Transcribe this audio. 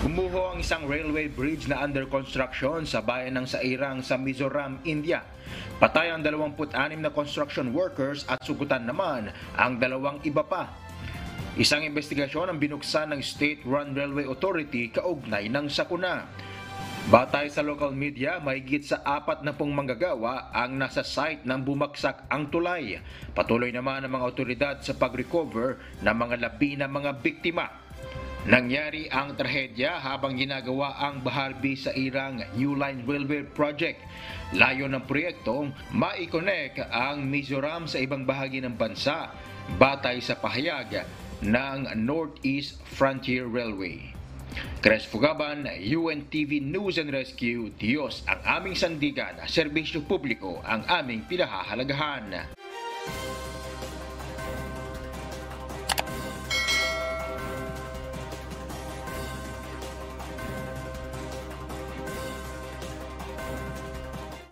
Gumuho ang isang railway bridge na under construction sa bayan ng Sairang sa Mizoram, India. Patay ang 26 na construction workers at sugutan naman ang 2 iba pa. Isang investigasyon ang binuksan ng State-run Railway Authority kaugnay ng sakuna. Batay sa local media, mahigit sa 40 manggagawa ang nasa site nang bumagsak ang tulay. Patuloy naman ang mga otoridad sa pag-recover ng mga labi na mga biktima. Nangyari ang trahedya habang ginagawa ang Baharbi sa Irang New Line Railway Project. Layo ng proyektong mai-connect ang Mizoram sa ibang bahagi ng bansa batay sa pahayag ng Northeast Frontier Railway. Cres Fugaban, UNTV News and Rescue. Diyos ang aming sandigan, serbisyo publiko ang aming pinahahalagahan.